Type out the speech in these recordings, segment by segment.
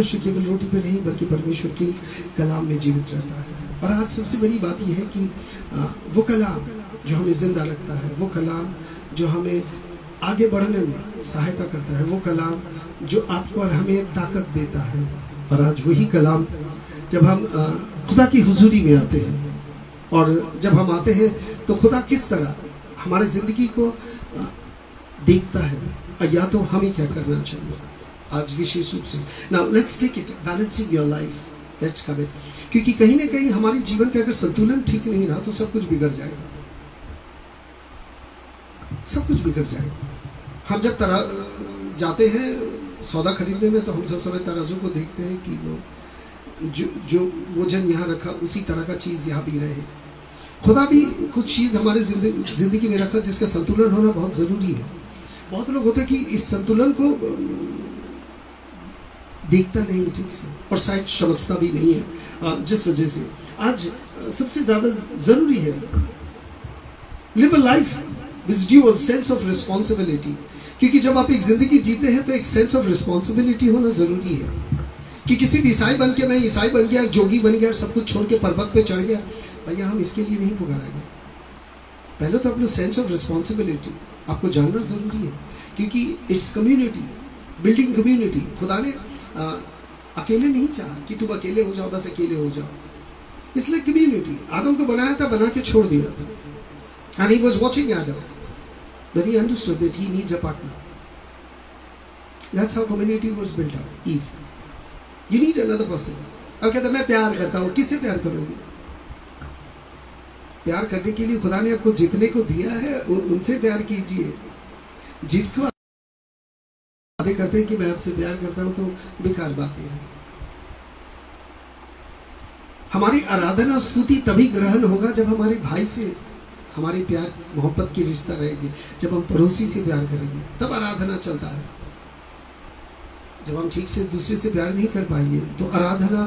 मनुष्य केवल रोटी पे नहीं बल्कि परमेश्वर के कलाम में जीवित रहता है। और आज सबसे बड़ी बात यह है कि वो कलाम जो हमें जिंदा रखता है, वो कलाम जो हमें आगे बढ़ने में सहायता करता है, वो कलाम जो आपको और हमें ताकत देता है। और आज वही कलाम जब हम खुदा की हुजूरी में आते हैं, और जब हम आते हैं तो खुदा किस तरह हमारे ज़िंदगी को देखता है या तो हमें क्या करना चाहिए आज विशेष रूप से। Now let's take it balancing your life, let's come it, क्योंकि कहीं ना कहीं हमारे जीवन का अगर संतुलन ठीक नहीं रहा तो सब कुछ बिगड़ जाएगा, सब कुछ बिगड़ जाएगा। हम जब जाते हैं सौदा खरीदने में तो हम सब समय तराजू को देखते हैं कि वो जो वजन यहाँ रखा उसी तरह का चीज़ यहाँ भी रहे। खुदा भी कुछ चीज़ हमारे जिंदगी में रखा जिसका संतुलन होना बहुत ज़रूरी है। बहुत लोग होते हैं कि इस संतुलन को देखता नहीं ठीक से और शायद समझता भी नहीं है, जिस वजह से आज सबसे ज़्यादा ज़रूरी है live a life with due sense of responsibility, क्योंकि जब आप एक ज़िंदगी जीते हैं तो एक सेंस ऑफ रिस्पॉन्सिबिलिटी होना ज़रूरी है। कि किसी भी ईसाई बन के मैं ईसाई बन गया, जोगी बन गया, सब कुछ छोड़ के पर्वत पे चढ़ गया, भैया हम इसके लिए नहीं पुकारा गया। पहले तो अपना सेंस ऑफ रिस्पॉन्सिबिलिटी आपको जानना ज़रूरी है, क्योंकि इट्स कम्युनिटी, बिल्डिंग कम्युनिटी। खुदा ने अकेले नहीं चाहा कि तुम अकेले हो जाओ, बस अकेले हो जाओ, इसलिए कम्युनिटी। आदम को बनाया था, बना के छोड़ दिया था, and he was watching Adam, but he understood that he needs a partner. That's how community was built up. Eve, you need another person. अब कहता मैं प्यार करता हूँ, किससे प्यार करोगे? प्यार करने के लिए खुदा ने आपको जितने को दिया है उनसे प्यार कीजिए। जिसको वादे करते हैं कि मैं आपसे प्यार करता हूँ तो बेकार बातें हैं। हमारी आराधना स्तुति तभी ग्रहण होगा जब हमारे भाई से हमारे प्यार मोहब्बत की रिश्ता रहेगी, जब हम पड़ोसी से प्यार करेंगे तब आराधना चलता है। जब हम ठीक से दूसरे से प्यार नहीं कर पाएंगे तो आराधना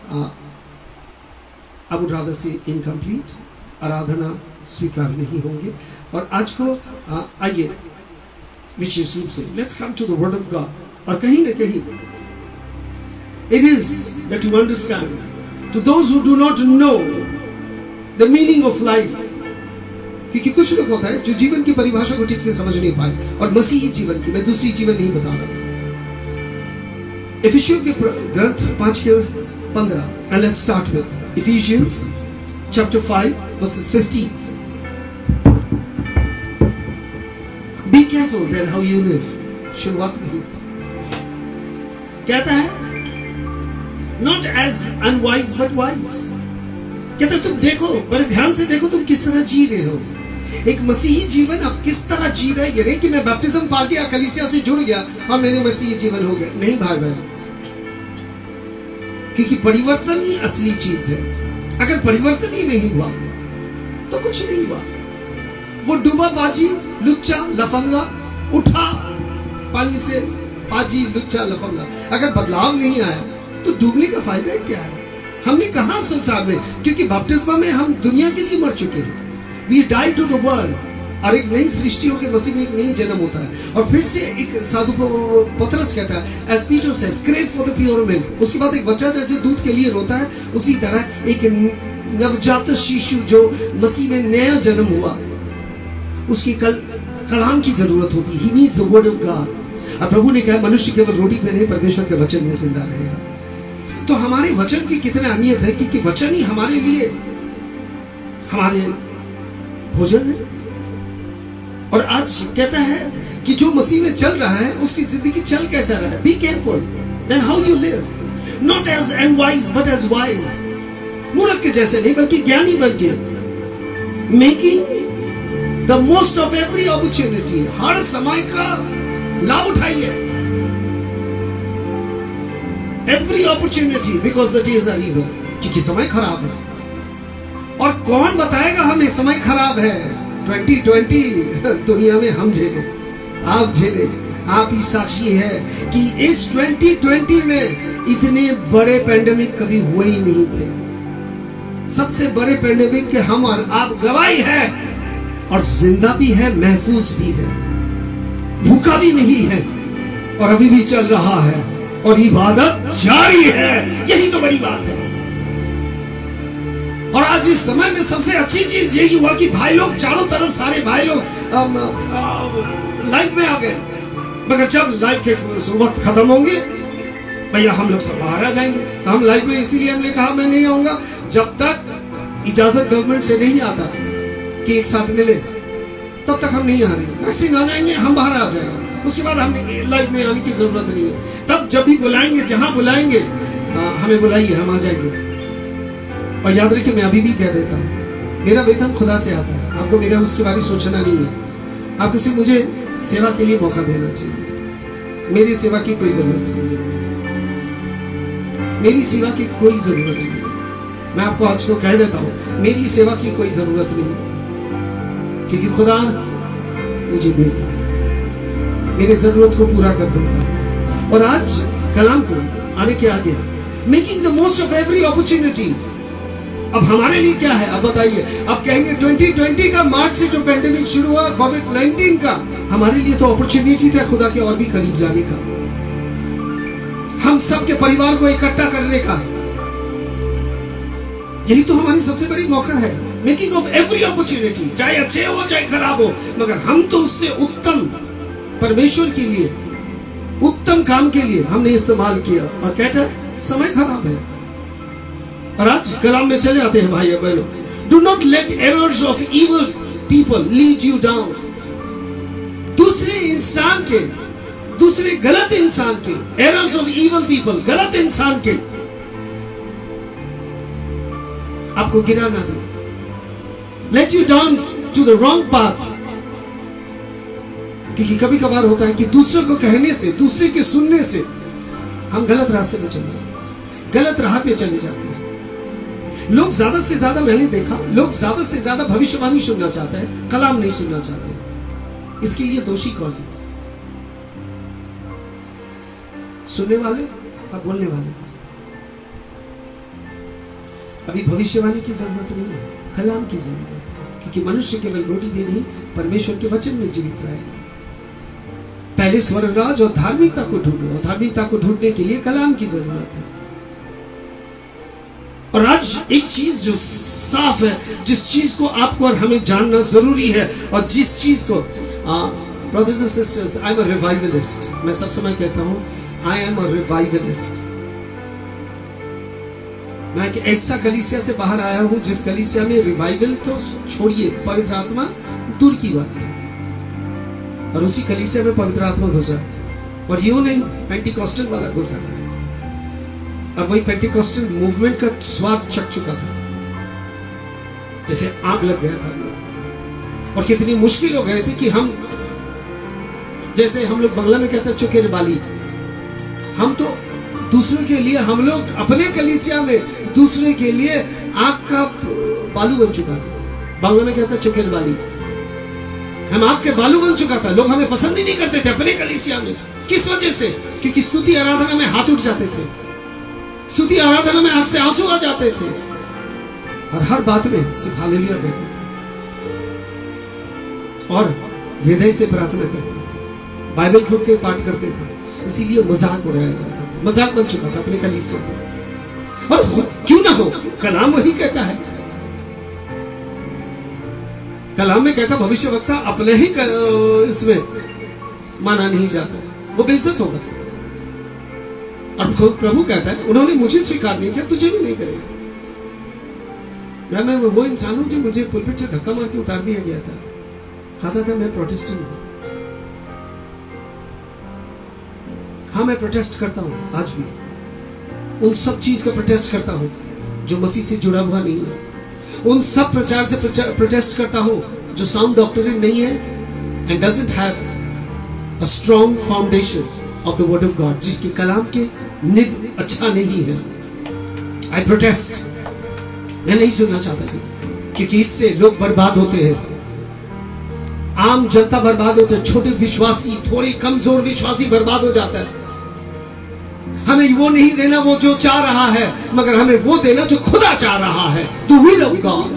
I would rather say incomplete, आराधना स्वीकार नहीं होंगे। और आज को आइए विशेष रूप से let's come to the word of God. और कहीं ना कहीं it is that you understand to those who do not know the meaning of life, क्योंकि कुछ लोग होता है जो जीवन की परिभाषा को ठीक से समझ नहीं पाए, और मसीही जीवन की, मैं दूसरी जीवन नहीं बता रहा। इफिसियों के ग्रंथ 5:15, and let's start with Ephesians chapter 5 verses 15. Be careful then how you live. शुरुआत नहीं कहता है not as unwise but wise, कहता है तुम देखो, बड़े ध्यान से देखो तुम किस तरह जी रहे हो। एक मसीही जीवन आप किस तरह जी रहे हैं। ये नहीं कि मैं बैप्टिज्म पा गया, कलीसिया से जुड़ गया और मेरे मसीही जीवन हो गया। नहीं भाई बहन, क्योंकि परिवर्तन ही असली चीज है। अगर परिवर्तन ही नहीं हुआ तो कुछ नहीं हुआ। वो डूबा बाजी लुच्चा लफंगा उठा पानी से, बाजी लुच्चा लफंगा, अगर बदलाव नहीं आया तो डूबने का फायदा क्या है? हमने कहा संसार में, क्योंकि बपतिस्मा में हम दुनिया के लिए मर चुके हैं। We die to the world, और एक नई सृष्टि होकर मसीह में एक नई जन्म होता है। और फिर से एक साधु पतरस कहता है as Peter says, crave for the pure milk। उसके बाद एक बच्चा जैसे दूध के लिए रोता है, उसी तरह एक नवजात शिशु जो मसीह में नया जन्म हुआ, उसकी कलाम की जरूरत होती है। He needs the word of God। और प्रभु ने कहा मनुष्य केवल रोटी पे नहीं परमेश्वर के वचन में जिंदा रहेगा। तो हमारे वचन की कितनी अहमियत है, क्योंकि वचन ही हमारे लिए हमारे भोजन है। और आज कहता है कि जो मसीह में चल रहा है उसकी जिंदगी चल कैसा रहा है। Be careful then how you live, not as unwise but as wise. मूर्ख के जैसे नहीं बल्कि ज्ञानी बन के, making the most of every opportunity. हर समय का लाभ उठाइए, every opportunity, because the days are evil, क्योंकि समय खराब है। और कौन बताएगा हमें समय खराब है? 2020 दुनिया में हम झेले, आप झेले, आप ही साक्षी है कि इस 2020 में इतने बड़े पैंडेमिक कभी हुए ही नहीं थे। सबसे बड़े पैंडेमिक के हम और आप गवाही है, और जिंदा भी है, महफूज भी है, भूखा भी नहीं है, और अभी भी चल रहा है। और इबादत जारी है। यही तो बड़ी बात है। और आज इस समय में सबसे अच्छी चीज यही हुआ कि भाई लोग चारों तरफ, सारे भाई लोग लाइफ में आ गए। मगर जब लाइफ के वक्त खत्म होंगे, भैया हम लोग सब बाहर आ जाएंगे। हम लाइफ में इसीलिए हमने कहा मैं नहीं आऊंगा जब तक इजाजत गवर्नमेंट से नहीं आता कि एक साथ मिले, तब तक हम नहीं आ रहे। वैक्सीन आ जाएंगे, हम बाहर आ जाएंगे, उसके बाद हमने लाइफ में आने की जरूरत नहीं है। तब जब भी बुलाएंगे, जहां बुलाएंगे, हमें बुलाइए, हम आ जाएंगे। और याद रखिए, मैं अभी भी कह देता हूँ, मेरा वेतन खुदा से आता है। आपको मेरा उसके बारे में सोचना नहीं है। आपको सिर्फ मुझे सेवा के लिए मौका देना चाहिए। मेरी सेवा की कोई जरूरत नहीं है। मेरी सेवा की कोई जरूरत नहीं है। मैं आपको आज को कह देता हूँ, मेरी सेवा की कोई जरूरत नहीं है, क्योंकि खुदा मुझे देता है, मेरी जरूरत को पूरा कर देता है। और आज कलाम को आने के आगे, making the most of every opportunity. अब हमारे लिए क्या है? अब बताइए। अब कहेंगे 2020 का मार्च से जो पेंडेमिक शुरू हुआ, कोविड-19 का, हमारे लिए तो अपॉर्चुनिटी था खुदा के और भी करीब जाने का, हम सबके परिवार को इकट्ठा करने का। यही तो हमारी सबसे बड़ी मौका है। मेकिंग ऑफ एवरी अपॉर्चुनिटी, चाहे अच्छे हो चाहे खराब हो, मगर हम तो उससे उत्तम परमेश्वर के लिए, उत्तम काम के लिए हमने इस्तेमाल किया। और कहता समय खराब है। और आज कलाम में चले आते हैं भाई बहनों। Do not let errors of evil people lead you down. दूसरे इंसान के, दूसरे गलत इंसान के, एरर्स ऑफ इविल पीपल, गलत इंसान के आपको गिरा ना दे। Let you down to the wrong path. क्योंकि कभी कभार होता है कि दूसरों को कहने से, दूसरे के सुनने से हम गलत रास्ते पे चले जाते हैं, गलत राह पे चले जाते हैं। लोग ज्यादा से ज्यादा, मैंने देखा, लोग ज्यादा से ज्यादा भविष्यवाणी सुनना चाहते हैं, कलाम नहीं सुनना चाहते। इसके लिए दोषी कौन है? सुनने वाले और बोलने वाले। अभी भविष्यवाणी की जरूरत नहीं है, कलाम की जरूरत है। क्योंकि मनुष्य केवल रोटी भी नहीं, परमेश्वर के वचन में जीवित रहेगा। पहले स्वर्ग राज और धार्मिकता को ढूंढो, और धार्मिकता को ढूंढने के लिए कलाम की जरूरत है। और आज एक चीज जो साफ है, जिस चीज को आपको और हमें जानना जरूरी है, और जिस चीज को, brothers and sisters, I am a revivalist. मैं सब समय कहता हूं, आई एम अ रिवाइवलिस्ट। मैं एक ऐसा कलीसिया से बाहर आया हूं जिस कलीसिया में रिवाइवल तो छोड़िए, पवित्र आत्मा दूर की बात है। और उसी कलीसिया में पवित्र आत्मा घुसा, और यूं नहीं, पेंटिकॉस्टल वाला घुसा था। और वही पेंटिकॉस्टल मूवमेंट का स्वाद चख चुका था, जैसे आग लग गया था हम लोग। और कितनी मुश्किल हो गए थे कि हम, जैसे हम लोग बंगला में कहते हैं चुकेर बाली, हम तो दूसरे के लिए, हम लोग अपने कलीसिया में दूसरे के लिए आग का बालू बन चुका था। बांग्ला में कहता है चुकेर बाली, हम आग के बालू बन चुका था। लोग हमें पसंद ही नहीं करते थे अपने कलीसिया में। किस वजह से? क्योंकि स्तुति आराधना में हाथ उठ जाते थे, स्तुति आराधना में आंख से आंसू आ जाते थे, और हर बात में सिर्फ हालेलुया कहते थे, और हृदय से प्रार्थना करते थे, बाइबल खोल के पाठ करते थे। इसीलिए मजाक उड़ाया जाता था, मजाक बन चुका था अपने कलीसिया में। और क्यों ना हो, कलाम वही कहता है। कलाम में कहता भविष्यवक्ता अपने ही इसमें माना नहीं जाता, वो बेइज्जत होगा। और प्रभु कहता है उन्होंने मुझे स्वीकार नहीं किया, तुझे भी नहीं करेगा। मैं वो इंसान हूं जो मुझे पुलपिट से धक्का मार के उतार दिया गया था, कहता था मैं प्रोटेस्टेंट हूं। हाँ, मैं प्रोटेस्ट करता हूं, आज भी उन सब चीज का प्रोटेस्ट करता हूं जो मसीह से जुड़ा हुआ नहीं है। उन सब प्रचार से प्रोटेस्ट करता हूं जो साउंड डॉक्ट्रिन नहीं है, and doesn't have a strong foundation of the word of God, जिसके कलाम के निव अच्छा नहीं है। I protest. मैं नहीं सुनना चाहता, क्योंकि इससे लोग बर्बाद होते हैं, आम जनता बर्बाद होते हैं, छोटे विश्वासी, थोड़े कमजोर विश्वासी बर्बाद हो जाता है। हमें वो नहीं देना वो जो चाह रहा है, मगर हमें वो देना जो खुदा चाह रहा है, द विल ऑफ गॉड।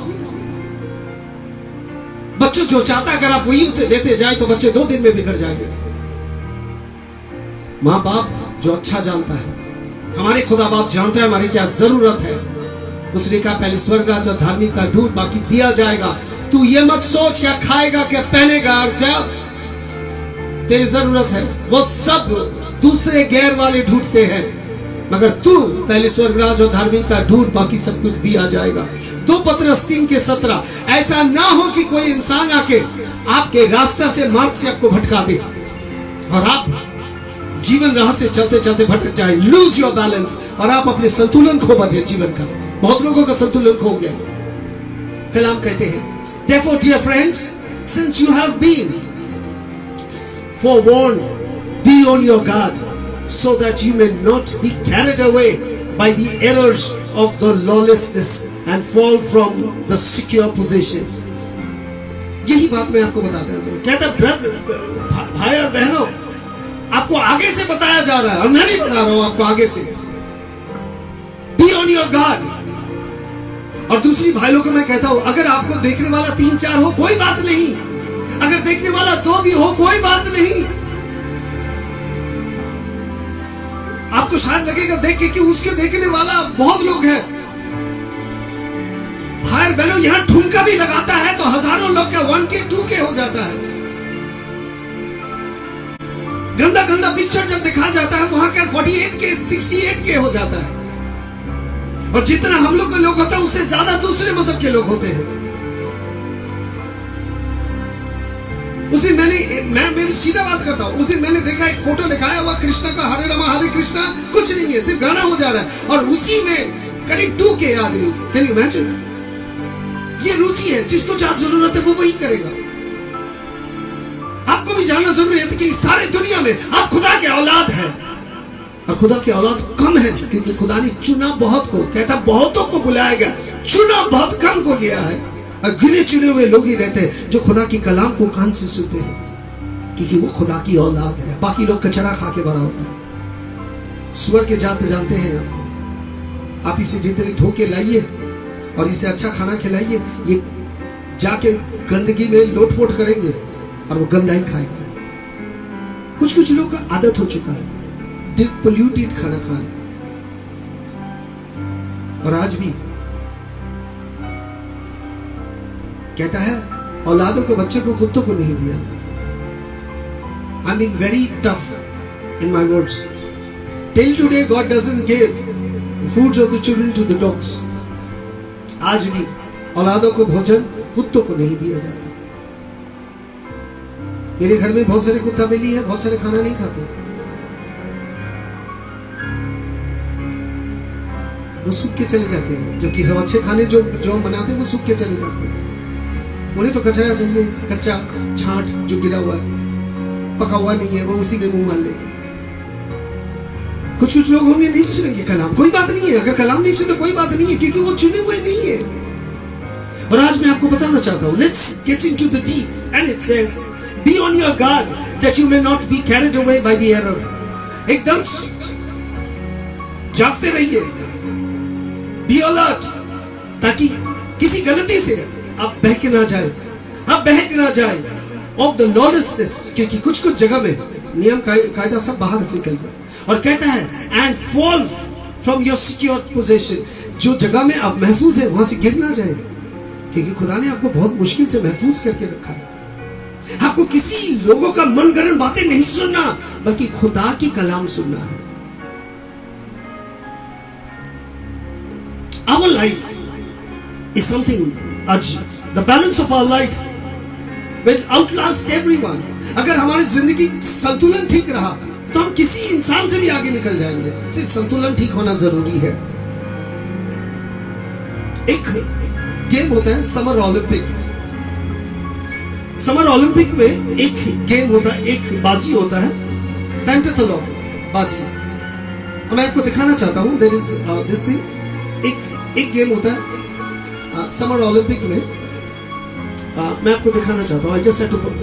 बच्चों जो चाहता है अगर आप वही उसे देते जाए तो बच्चे 2 दिन में बिगड़ जाएंगे। माँ बाप जो अच्छा जानता है। हमारे खुदा बाप जानता है हमारी क्या जरूरत है। उसने कहा पहले स्वर्ग राज और धार्मिकता ढूंढ, बाकी दिया जाएगा। तू ये मत सोच क्या खाएगा, क्या पहनेगा और क्या तेरी जरूरत है, वो सब दूसरे गैर वाले ढूंढते हैं, मगर तू पहले स्वर्ग राज और धार्मिकता ढूंढ, बाकी सब कुछ दिया जाएगा। 2 पतरस 3:17। ऐसा ना हो कि कोई इंसान आके आपके रास्ते से, मार्ग से आपको भटका दे और आप जीवन राह से चलते चलते भटक जाए, लूज योर बैलेंस, और आप अपने संतुलन खो बैठे जीवन का। बहुत लोगों का संतुलन खो गया। कलाम कहते हैं, therefore dear friends, since you have been forewarned, be on your guard, so that you may not be carried away by the errors of the lawlessness and fall from the secure position. यही बात मैं आपको बताता हूँ। कहता भाई और बहनों, आपको आगे से बताया जा रहा है और मैं भी बता रहा हूं आपको आगे से, बी ऑन योर गार्ड। और दूसरी भाइयों को मैं कहता हूं, अगर आपको देखने वाला 3-4 हो कोई बात नहीं, अगर देखने वाला 2 भी हो कोई बात नहीं। आपको शायद लगेगा देख के कि उसके देखने वाला बहुत लोग हैं। भाई बहनों, यहां ठुमका भी लगाता है तो हजारों लोग का 1K 2K हो जाता है। गंदा गंदा पिक्चर जब दिखाया जाता है वहां का 48K 68K हो जाता है। और जितना हम लोग के लोग होता है उससे ज्यादा दूसरे मजहब के लोग होते हैं। उस दिन मैं सीधा बात करता हूं, उस दिन मैंने देखा एक फोटो दिखाया हुआ कृष्णा का, हरे रामा हरे कृष्णा, कुछ नहीं है, सिर्फ गाना हो जा रहा है और उसी में करीब 2K आदमी। Can you imagine? ये रुचि है, जिसको जहां जरूरत है वो वही करेगा। आपको भी जानना जरूरी है कि सारे दुनिया में आप खुदा के औलाद हैं और खुदा के औलाद कम है, क्योंकि खुदा ने चुना बहुत को। कहता बहुतों को बुलाया गया, चुना बहुत कम को गया है। और गिने चुने हुए लोग ही रहते हैं जो खुदा की कलाम को कान से सुनते हैं, क्योंकि वो खुदा की औलाद है। बाकी लोग कचरा खा के बड़ा होता है। सुअर के जात जानते हैं आप इसे जितनी धो के लाइए और इसे अच्छा खाना खिलाइए, ये जाके गंदगी में लोटपोट करेंगे और वो गंदा ही खाएगा। कुछ कुछ लोग का आदत हो चुका है पोल्यूटेड खाना खाना। और आज भी कहता है औलादों को, बच्चों को, कुत्तों को नहीं दिया जाता। I am being very tough in my words. Till today God doesn't give foods of the children to the dogs. आज भी औलादों को भोजन कुत्तों को नहीं दिया जाता। मेरे घर में बहुत सारे कुत्ता बिल्ली है, बहुत सारे खाना नहीं खाते, वो सूख के चले जाते हैं। जबकि सब अच्छे खाने जो हम बनाते हैं वो सूख के चले जाते हैं। उन्हें तो कचरा चाहिए, कच्चा छांट जो गिरा हुआ है, पका हुआ नहीं है, वो उसी में मुंह मार लेंगे। कुछ कुछ लोग होंगे नहीं सुनेंगे कलाम, कोई बात नहीं है। अगर कलाम नहीं सुने कोई बात नहीं है, क्योंकि वो चुने हुए नहीं है। और आज मैं आपको बताना चाहता हूं, let's get into the deep and it says be on your guard that you may not be carried away by the error. एकदम जागते रहिए, बी अलर्ट, ताकि किसी गलती से आप बहक ना जाए, आप बहक ना जाए ऑफ द लॉलेसनेस। क्योंकि कुछ कुछ जगह में नियम कायदा सब बाहर निकल गया। और कहता है and fall from your secure position, जो जगह में आप महफूज है वहां से गिर ना जाए, क्योंकि खुदा ने आपको बहुत मुश्किल से महफूज करके रखा है। आपको किसी लोगों का मनगढ़ंत बातें नहीं सुनना, बल्कि खुदा की कलाम सुनना है। Our life is something, the balance of our life will outlast everyone. अगर हमारी जिंदगी संतुलन ठीक रहा तो हम किसी इंसान से भी आगे निकल जाएंगे। सिर्फ संतुलन ठीक होना जरूरी है। एक गेम होता है समर ओलंपिक। समर ओलंपिक में एक गेम होता है, एक बाजी होता है, पेंटाथलॉन बाजी। मैं आपको दिखाना चाहता हूं, देयर इज दिस थिंग। एक गेम होता है समर ओलंपिक में, मैं आपको दिखाना चाहता हूं। I just have to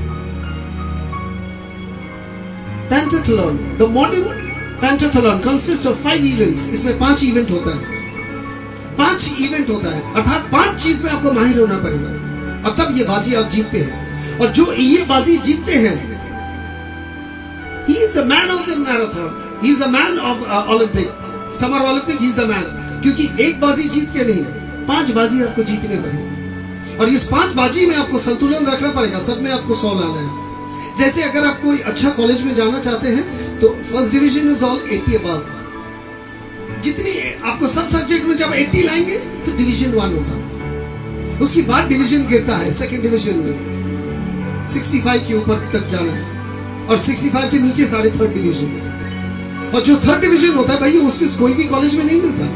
pentathlon, the modern pentathlon consist of 5 events. इसमें 5 इवेंट होता है, 5 इवेंट होता है, अर्थात 5 चीज में आपको माहिर होना पड़ेगा और तब ये बाजी आप जीतते हैं। और जो ये बाजी जीतते हैं, he is the man of the marathon. He is the man of Olympic, summer Olympic, he is the man. क्योंकि एक बाजी जीत के नहीं, 5 बाजी आपको जीतने पड़ेगी, और इस 5 बाजी में आपको संतुलन रखना पड़ेगा, सब में आपको 100 लाना है। जैसे अगर आप कोई अच्छा कॉलेज में जाना चाहते हैं तो first division is all 80 above. जितनी आपको सब सब्जेक्ट में जब 80 लाएंगे तो डिवीजन 1 होगा, उसके बाद डिवीजन गिरता है, सेकंड डिवीजन में 65 के ऊपर तक जाना है, और 65 के नीचे सारे थर्ड डिवीजन। और जो थर्ड डिवीजन होता है भाई, उसके कोई भी कॉलेज में नहीं मिलता,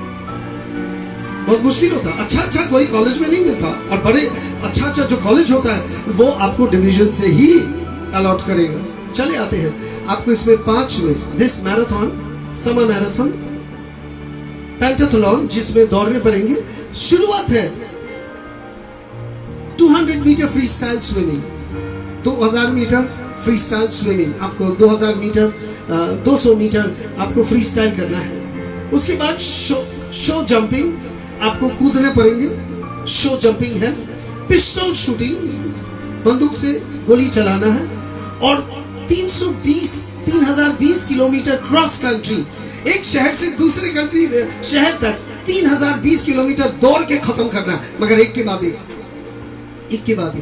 बहुत मुश्किल होता है, अच्छा कोई कॉलेज में नहीं मिलता। और बड़े अच्छा जो कॉलेज होता है वो आपको डिवीजन से ही अलॉट करेगा। चले आते हैं आपको इसमें 5 में, this marathon, summer marathon, pentathlon, जिसमें दौड़ने पड़ेंगे। शुरुआत है 200 metre free style swimming, 2000 metre free style swimming, आपको 2000 मीटर 200 मीटर आपको फ्री स्टाइल करना है। उसके बाद शो जंपिंग, आपको कूदने पड़ेंगे, शो जंपिंग है। पिस्टल शूटिंग, बंदूक से गोली चलाना है। और 3020 किलोमीटर क्रॉस कंट्री, एक शहर से दूसरे कंट्री शहर तक 3020 किलोमीटर दौड़ के खत्म करना है, मगर एक के बाद एक।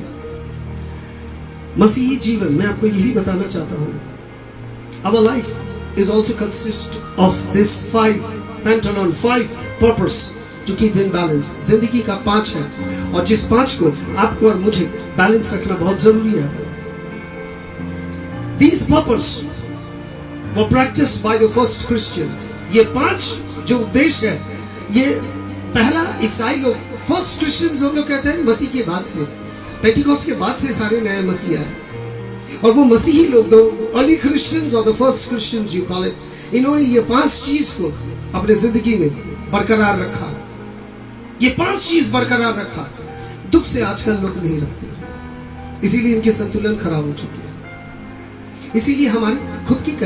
मसीही जीवन में आपको यही बताना चाहता हूं, our life is also consist of this 5 purpose to keep in balance। जिंदगी का 5 है, और जिस 5 को आपको और मुझे बैलेंस रखना बहुत जरूरी है। These purpose were practiced by the first Christians। ये 5 जो उद्देश्य है, ये पहला ईसाई लोग, फर्स्ट क्रिश्चियंस हम लोग कहते हैं मसीह के बाद से, पेंटिकोस्ट के बाद से सारे नए मसीह आए, और वो मसीही लोग, दो अर्ली क्रिश्चियंस और the first Christians you call it, इन्होंने ये 5 चीज को अपने जिंदगी में बरकरार रखा। ये 5 चीज बरकरार रखा। दुख से आजकल लोग नहीं रखते, इसीलिए इनके संतुलन खराब हो चुके हैं। इसीलिए हमारी खुद की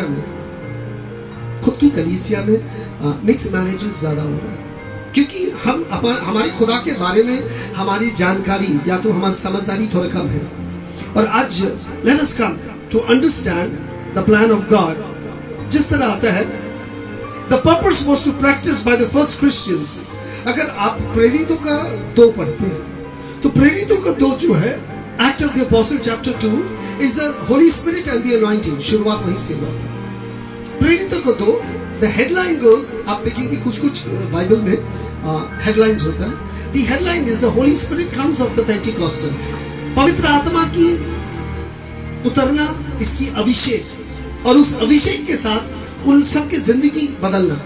कलीसिया में मिक्स मैरिजेस ज्यादा हो रहा है, क्योंकि हम हमारे खुदा के बारे में हमारी जानकारी या तो हमारी समझदारी थोड़ा कम है। और आज let us come to understand the plan of God. जिस तरह आता है, the purpose was to practise by the first Christians. अगर आप प्रेरितों का 2 पढ़ते हैं तो प्रेरितों का 2 जो है, Act of the Apostle chapter 2 is the Holy Spirit and the anointing। शुरुआत वहीं से हुआ था। प्रेरितों को 2, the headline goes, आप देखेंगे कुछ बाइबल में हेडलाइंस होता है। The headline is the Holy Spirit comes of the Pentecostal। पवित्र आत्मा की उतरना, इसकी अभिषेक, और उस अभिषेक के साथ उन सब की जिंदगी बदलना,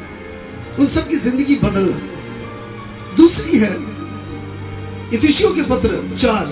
दूसरी है इफिसियों के पत्र 4।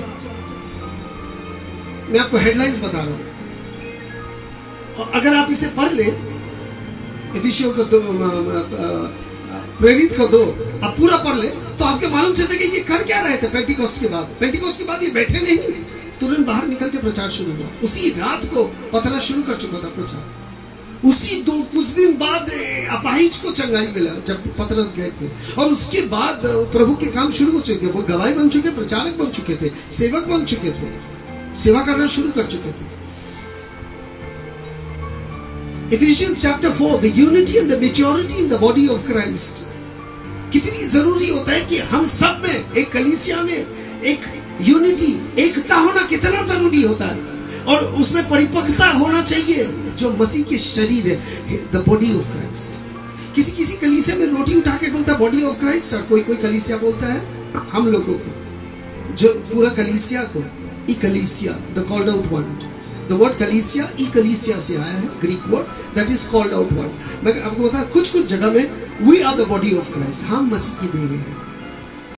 मैं आपको हेडलाइंस बता रहा हूं, और अगर आप इसे पढ़ ले, इफिसियों का 2, प्रेरित का 2, आप पूरा पढ़ ले तो आपके मालूम चलेगा कि ये कर क्या रहे थे। पेंटिकोस्ट के बाद ये बैठे नहीं, तुरंत बाहर निकल के प्रचार शुरू हुआ। उसी रात को पतरस शुरू कर चुका था प्रचार। उसी कुछ दिन बाद अपाहिज को चंगाई मिला जब पतरस गए थे, और उसके बाद प्रभु के काम शुरू हो चुके थे। वो गवाही बन चुके, प्रचारक बन चुके थे, सेवक बन चुके थे, सेवा करना शुरू कर चुके थे। Ephesians chapter 4, the unity and the maturity in the body of Christ। कितनी जरूरी होता है कि हम सब में, एक कलीसिया में एक यूनिटी, एकता होना कितना जरूरी होता है, और उसमें परिपक्वता होना चाहिए जो मसीह के शरीर है, the body of Christ। किसी कलीसिया में रोटी उठा के बोलता है बॉडी ऑफ क्राइस्ट, और कोई कलीसिया बोलता है हम लोगों को, जो पूरा कलीसिया को इकलीसिया, the called out one। The word कलीसिया इकलीसिया से आया है, Greek word, that is called out one। मैं आपको बता, कुछ जगह में we are the body of Christ, हम मसीह की देह हैं।